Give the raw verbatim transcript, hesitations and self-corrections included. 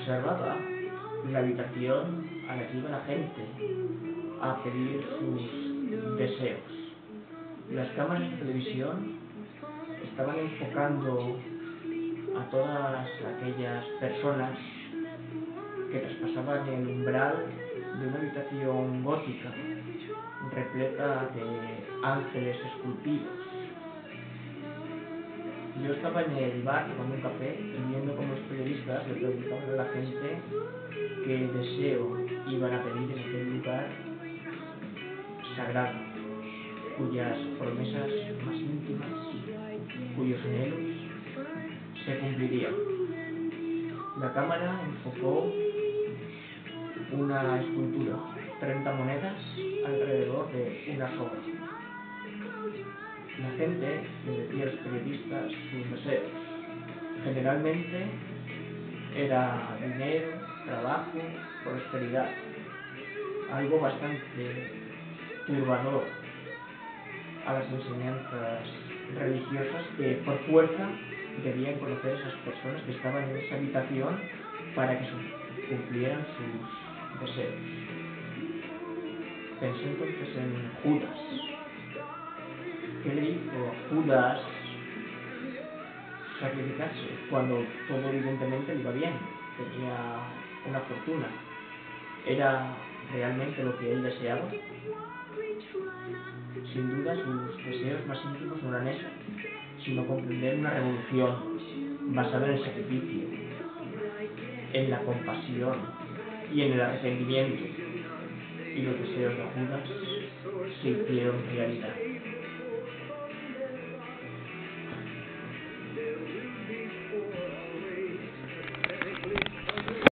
observaba la habitación a la que iba la gente a pedir sus deseos. Las cámaras de televisión estaban enfocando a todas aquellas personas que traspasaban el umbral de una habitación gótica repleta de ángeles esculpidos. Yo estaba en el bar tomando un café y viendo cómo los periodistas le preguntaban a la gente qué deseo iban a pedir en aquel lugar sagrado, cuyas promesas más íntimas, cuyos anhelos se cumplirían. La cámara enfocó una escultura, treinta monedas alrededor de una soga. La gente le decía a los periodistas sus deseos. Generalmente era dinero, trabajo, prosperidad. Algo bastante turbador a las enseñanzas religiosas que por fuerza debían conocer esas personas que estaban en esa habitación para que cumplieran sus deseos. Pensé entonces en Judas. ¿Qué le hizo a Judas sacrificarse cuando todo evidentemente le iba bien? Tenía una fortuna. ¿Era realmente lo que él deseaba? Sin duda sus deseos más íntimos no eran eso, sino comprender una revolución basada en el sacrificio, en la compasión y en el arrepentimiento. Y los deseos de Judas se hicieron realidad.